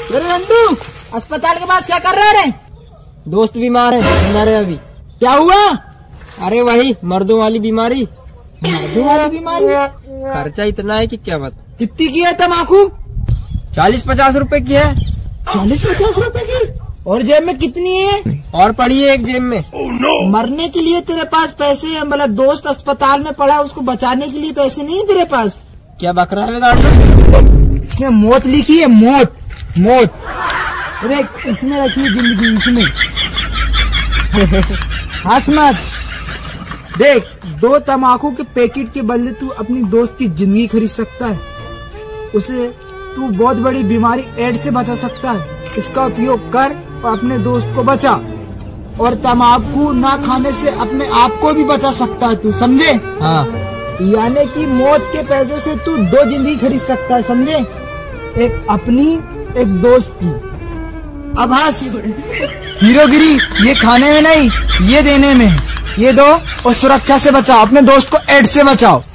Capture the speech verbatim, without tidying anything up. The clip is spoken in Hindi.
नंदू, अस्पताल के पास क्या कर रहे रे? दोस्त बीमार है, मरे अभी। क्या हुआ? अरे वही मर्दों वाली बीमारी। मर्दों वाली बीमारी? खर्चा इतना है कि क्या बात। कितनी की है तम्बाकू? चालीस पचास रुपए की है। चालीस पचास रुपए की? और जेब में कितनी है? और पड़ी है एक जेब में। oh, no. मरने के लिए तेरे पास पैसे हैं? मतलब दोस्त अस्पताल में पड़ा, उसको बचाने के लिए पैसे नहीं है तेरे पास? क्या बक रहा है? इसमें मौत लिखी है, मौत मौत। देख इसमें रखी है जिंदगी, इसमें। हंस मत। देख, दो तम्बाकू के पैकेट के बदले तू अपनी दोस्त की जिंदगी खरीद सकता है। उसे तू बहुत बड़ी बीमारी एड्स से बचा सकता है। इसका उपयोग कर और अपने दोस्त को बचा। और तम्बाकू ना खाने से अपने आप को भी बचा सकता है, तू समझे? हाँ। यानी कि मौत के पैसे से तू दो जिंदगी खरीद सकता है, समझे? एक अपनी, एक दोस्त की। अब हंस। हीरोगिरी ये खाने में नहीं, ये देने में है। ये दो और सुरक्षा से बचाओ, अपने दोस्त को एड्स से बचाओ।